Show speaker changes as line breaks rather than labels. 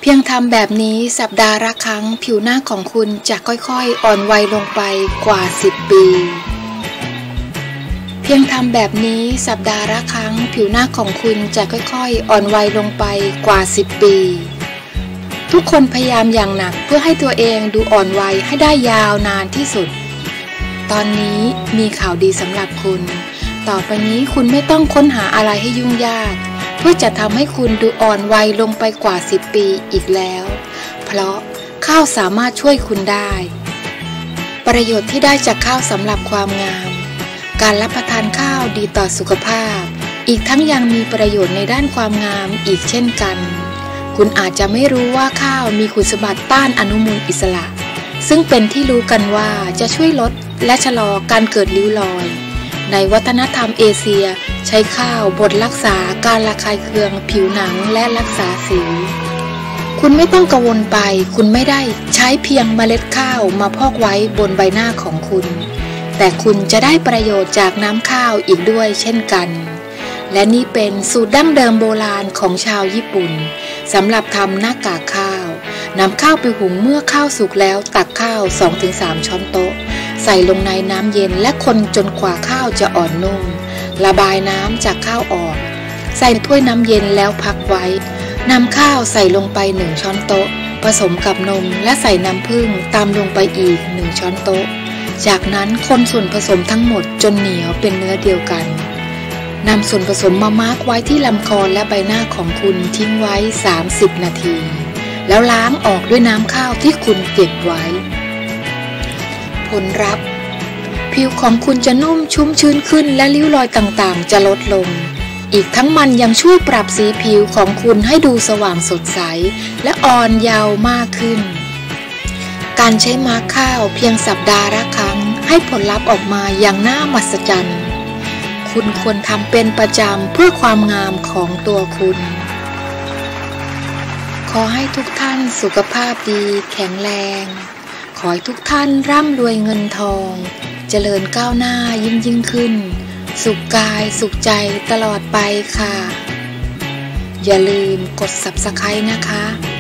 เพียงทำแบบนี้สัปดาห์ละครั้งผิวหน้าของคุณจะค่อยๆอ่อนวัยลงไปกว่า10 ปีเพียงทำแบบนี้สัปดาห์ละครั้งผิวหน้าของคุณจะค่อยๆอ่อนวัยลงไปกว่า10 ปีทุกคนพยายามอย่างหนักเพื่อให้ตัวเองดูอ่อนวัยให้ได้ยาวนานที่สุดตอนนี้มีข่าวดีสำหรับคุณต่อไปนี้คุณไม่ต้องค้นหาอะไรให้ยุ่งยากเพื่อจะทำให้คุณดูอ่อนวัยลงไปกว่า10 ปีอีกแล้วเพราะข้าวสามารถช่วยคุณได้ประโยชน์ที่ได้จากข้าวสำหรับความงามการรับประทานข้าวดีต่อสุขภาพอีกทั้งยังมีประโยชน์ในด้านความงามอีกเช่นกันคุณอาจจะไม่รู้ว่าข้าวมีคุณสมบัติต้านอนุมูลอิสระซึ่งเป็นที่รู้กันว่าจะช่วยลดและชะลอการเกิดริ้วรอยในวัฒนธรรมเอเชียใช้ข้าวบดรักษาการระคายเคืองผิวหนังและรักษาสิวคุณไม่ต้องกังวลไปคุณไม่ได้ใช้เพียงเมล็ดข้าวมาพอกไว้บนใบหน้าของคุณแต่คุณจะได้ประโยชน์จากน้ำข้าวอีกด้วยเช่นกันและนี่เป็นสูตรดั้งเดิมโบราณของชาวญี่ปุ่นสำหรับทำหน้ากากข้าวนำข้าวไปหุงเมื่อข้าวสุกแล้วตักข้าว 2-3 ช้อนโต๊ะใส่ลงในน้ำเย็นและคนจนกว่าข้าวจะอ่อนนุ่มระบายน้ำจากข้าวออกใส่ถ้วยน้ำเย็นแล้วพักไว้นำข้าวใส่ลงไป1 ช้อนโต๊ะผสมกับนมและใส่น้ำผึ้งตามลงไปอีก1 ช้อนโต๊ะจากนั้นคนส่วนผสมทั้งหมดจนเหนียวเป็นเนื้อเดียวกันนำส่วนผสมมามาร์กไว้ที่ลำคอและใบหน้าของคุณทิ้งไว้30 นาทีแล้วล้างออกด้วยน้ำข้าวที่คุณเก็บไว้ผลลัพธ์ผิวของคุณจะนุ่มชุ่มชื้นขึ้นและริ้วรอยต่างๆจะลดลงอีกทั้งมันยังช่วยปรับสีผิวของคุณให้ดูสว่างสดใสและอ่อนเยาว์มากขึ้นการใช้มาร์กข้าวเพียงสัปดาห์ละครั้งให้ผลลัพธ์ออกมาอย่างน่ามหัศจรรย์คุณควรทำเป็นประจำเพื่อความงามของตัวคุณขอให้ทุกท่านสุขภาพดีแข็งแรงขอให้ทุกท่านร่ำรวยเงินทองเจริญก้าวหน้ายิ่งขึ้นสุขกายสุขใจตลอดไปค่ะอย่าลืมกด Subscribe นะคะ